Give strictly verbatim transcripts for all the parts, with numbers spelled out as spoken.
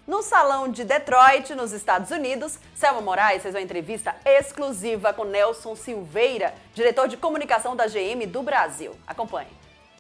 No Salão de Detroit, nos Estados Unidos, Selma Moraes fez uma entrevista exclusiva com Nelson Silveira, diretor de comunicação da G M do Brasil. Acompanhe.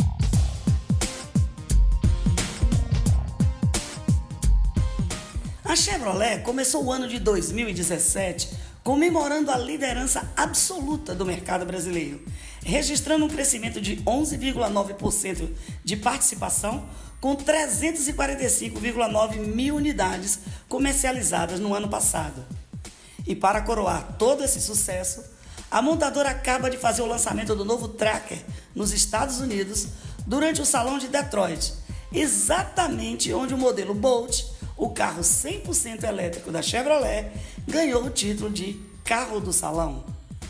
A Chevrolet começou o ano de dois mil e dezessete comemorando a liderança absoluta do mercado brasileiro, registrando um crescimento de onze vírgula nove por cento de participação, com trezentos e quarenta e cinco vírgula nove mil unidades comercializadas no ano passado. E para coroar todo esse sucesso, a montadora acaba de fazer o lançamento do novo Tracker nos Estados Unidos durante o Salão de Detroit, exatamente onde o modelo Bolt, o carro cem por cento elétrico da Chevrolet, ganhou o título de Carro do Salão.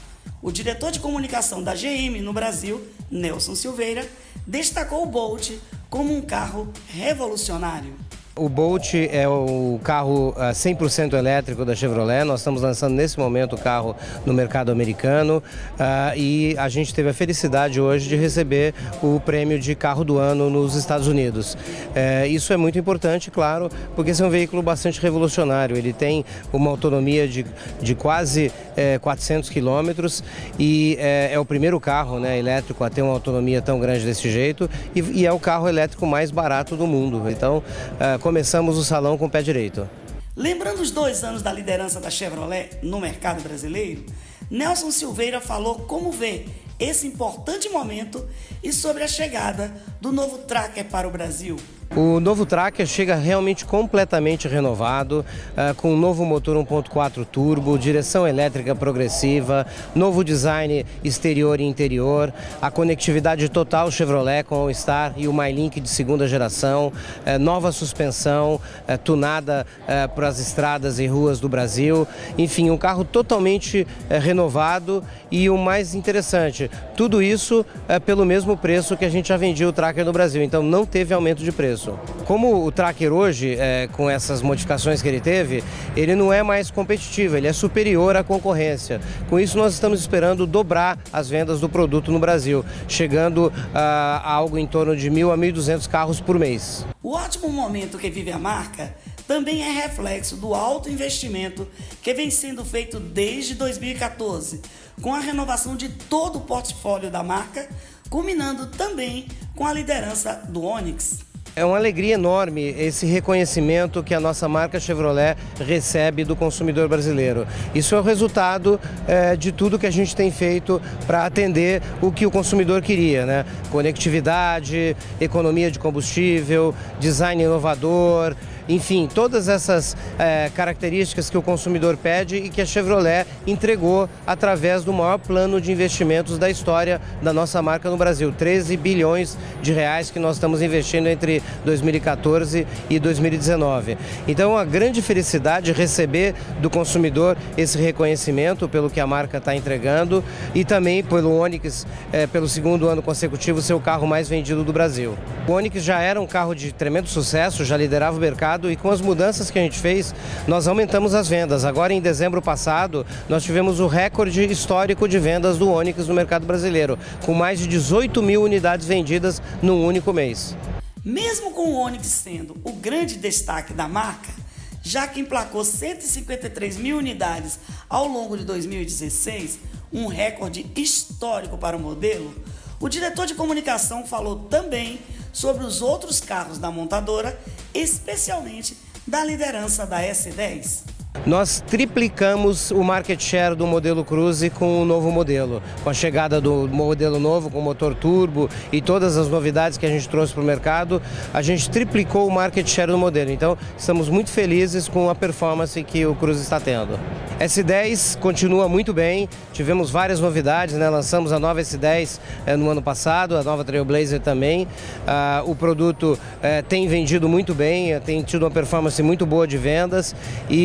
O diretor de comunicação da G M no Brasil, Nelson Silveira, destacou o Bolt como um carro revolucionário. O Bolt é o carro cem por cento elétrico da Chevrolet. Nós estamos lançando nesse momento o carro no mercado americano uh, e a gente teve a felicidade hoje de receber o prêmio de carro do ano nos Estados Unidos. Uh, isso é muito importante, claro, porque esse é um veículo bastante revolucionário. Ele tem uma autonomia de, de quase uh, quatrocentos quilômetros e uh, é o primeiro carro, né, elétrico a ter uma autonomia tão grande desse jeito e, e é o carro elétrico mais barato do mundo. Então, uh, começamos o salão com o pé direito. Lembrando os dois anos da liderança da Chevrolet no mercado brasileiro, Nelson Silveira falou como vê esse importante momento e sobre a chegada do novo Tracker para o Brasil. O novo Tracker chega realmente completamente renovado, uh, com um novo motor um ponto quatro turbo, direção elétrica progressiva, novo design exterior e interior, a conectividade total Chevrolet com o Star e o MyLink de segunda geração, uh, nova suspensão, uh, tunada uh, para as estradas e ruas do Brasil, enfim, um carro totalmente uh, renovado e o mais interessante, tudo isso uh, pelo mesmo preço que a gente já vendia o Tracker no Brasil, então não teve aumento de preço. Como o Tracker hoje, é, com essas modificações que ele teve, ele não é mais competitivo, ele é superior à concorrência. Com isso nós estamos esperando dobrar as vendas do produto no Brasil, chegando a, a algo em torno de mil a mil e duzentos carros por mês. O ótimo momento que vive a marca também é reflexo do alto investimento que vem sendo feito desde dois mil e quatorze, com a renovação de todo o portfólio da marca, culminando também com a liderança do Onix. É uma alegria enorme esse reconhecimento que a nossa marca Chevrolet recebe do consumidor brasileiro. Isso é o resultado é, de tudo que a gente tem feito para atender o que o consumidor queria, né? Conectividade, economia de combustível, design inovador, enfim, todas essas é, características que o consumidor pede e que a Chevrolet entregou através do maior plano de investimentos da história da nossa marca no Brasil, treze bilhões de reais que nós estamos investindo entre dois mil e quatorze e dois mil e dezenove. Então, uma grande felicidade receber do consumidor esse reconhecimento pelo que a marca está entregando e também pelo Onix, é, pelo segundo ano consecutivo, ser o carro mais vendido do Brasil. O Onix já era um carro de tremendo sucesso, já liderava o mercado, e com as mudanças que a gente fez, nós aumentamos as vendas. Agora, em dezembro passado, nós tivemos o recorde histórico de vendas do Onix no mercado brasileiro, com mais de dezoito mil unidades vendidas num único mês. Mesmo com o Onix sendo o grande destaque da marca, já que emplacou cento e cinquenta e três mil unidades ao longo de dois mil e dezesseis, um recorde histórico para o modelo, o diretor de comunicação falou também sobre os outros carros da montadora, especialmente da liderança da S dez. Nós triplicamos o market share do modelo Cruze com o novo modelo. Com a chegada do modelo novo, com motor turbo e todas as novidades que a gente trouxe para o mercado, a gente triplicou o market share do modelo. Então, estamos muito felizes com a performance que o Cruze está tendo. S dez continua muito bem, tivemos várias novidades, né? Lançamos a nova S dez eh, no ano passado, a nova Trailblazer também. Ah, o produto eh, tem vendido muito bem, tem tido uma performance muito boa de vendas e ah,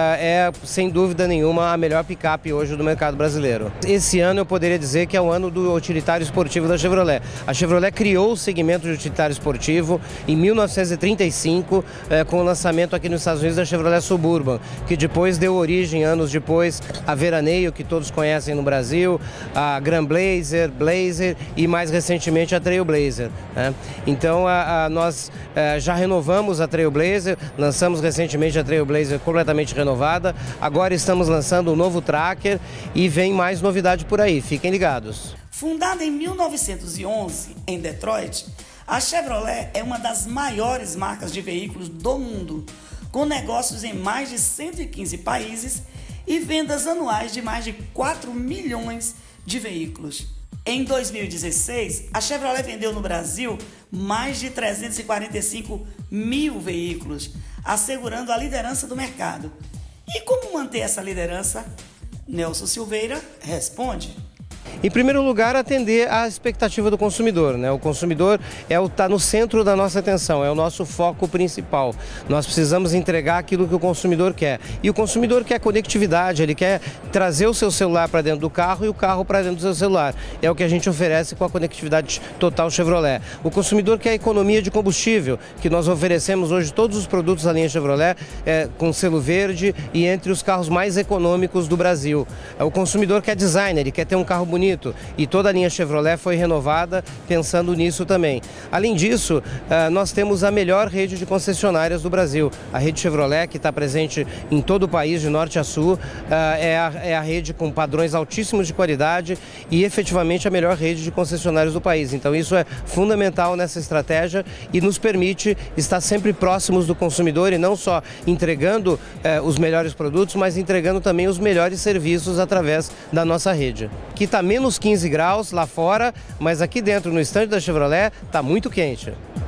é, sem dúvida nenhuma, a melhor picape hoje do mercado brasileiro. Esse ano eu poderia dizer que é o ano do utilitário esportivo da Chevrolet. A Chevrolet criou o segmento de utilitário esportivo em mil novecentos e trinta e cinco, é, com o lançamento aqui nos Estados Unidos da Chevrolet Suburban, que depois deu origem, anos depois, a Veraneio, que todos conhecem no Brasil, a Grand Blazer, Blazer e mais recentemente a Trailblazer, né? Então a, a, nós a, já renovamos a Trailblazer, lançamos recentemente a Trailblazer completamente renovada, agora estamos lançando o novo Tracker e vem mais novidade por aí, fiquem ligados. Fundada em mil novecentos e onze em Detroit, a Chevrolet é uma das maiores marcas de veículos do mundo, com negócios em mais de cento e quinze países e vendas anuais de mais de quatro milhões de veículos. Em dois mil e dezesseis, a Chevrolet vendeu no Brasil mais de trezentos e quarenta e cinco mil veículos, assegurando a liderança do mercado. E como manter essa liderança? Nelson Silveira responde. Em primeiro lugar, atender à expectativa do consumidor, né? O consumidor é o está no centro da nossa atenção, é o nosso foco principal. Nós precisamos entregar aquilo que o consumidor quer. E o consumidor quer conectividade, ele quer trazer o seu celular para dentro do carro e o carro para dentro do seu celular. É o que a gente oferece com a conectividade total Chevrolet. O consumidor quer economia de combustível, que nós oferecemos hoje todos os produtos da linha Chevrolet é, com selo verde e entre os carros mais econômicos do Brasil. O consumidor quer design, ele quer ter um carro bonito. E toda a linha Chevrolet foi renovada pensando nisso também. Além disso, nós temos a melhor rede de concessionárias do Brasil. A rede Chevrolet, que está presente em todo o país, de norte a sul, é a, é a rede com padrões altíssimos de qualidade e efetivamente a melhor rede de concessionários do país. Então isso é fundamental nessa estratégia e nos permite estar sempre próximos do consumidor e não só entregando eh, os melhores produtos, mas entregando também os melhores serviços através da nossa rede. Que está menos quinze graus lá fora, mas aqui dentro no estande da Chevrolet está muito quente.